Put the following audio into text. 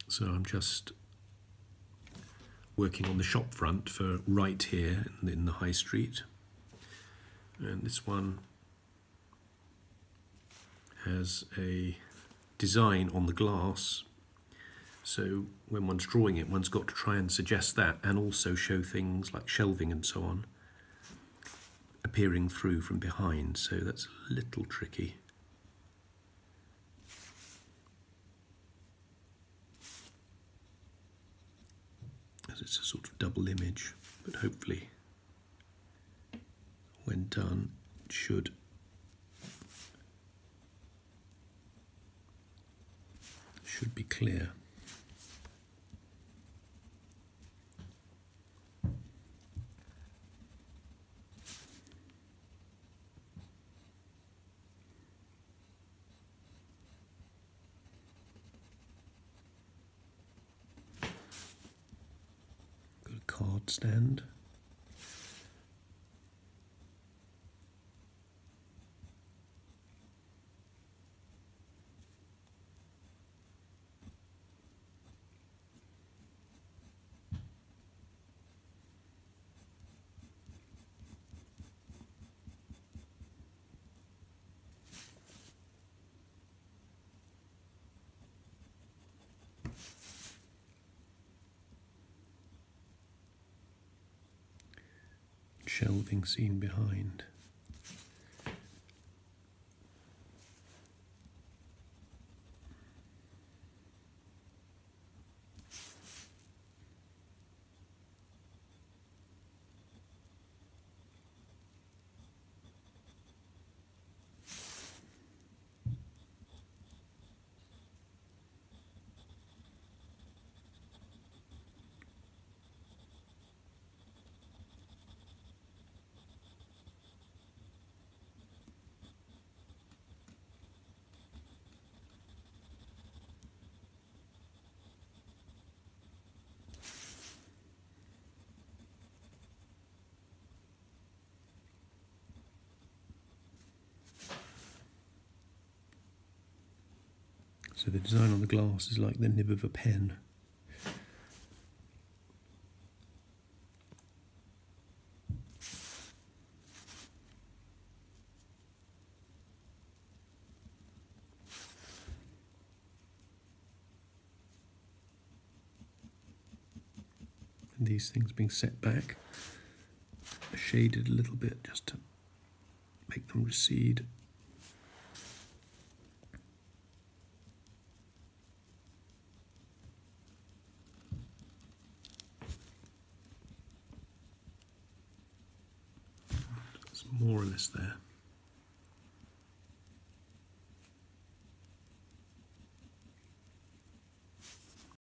So I'm just working on the shop front for right here in the high street. And this one has a design on the glass, so when one's drawing it, one's got to try and suggest that, and also show things like shelving and so on appearing through from behind, so that's a little tricky. As it's a sort of double image, but hopefully when done it should be clear. Got a card stand. Shelving seen behind. So the design on the glass is like the nib of a pen. And these things being set back, shaded a little bit just to make them recede. It's more or less there.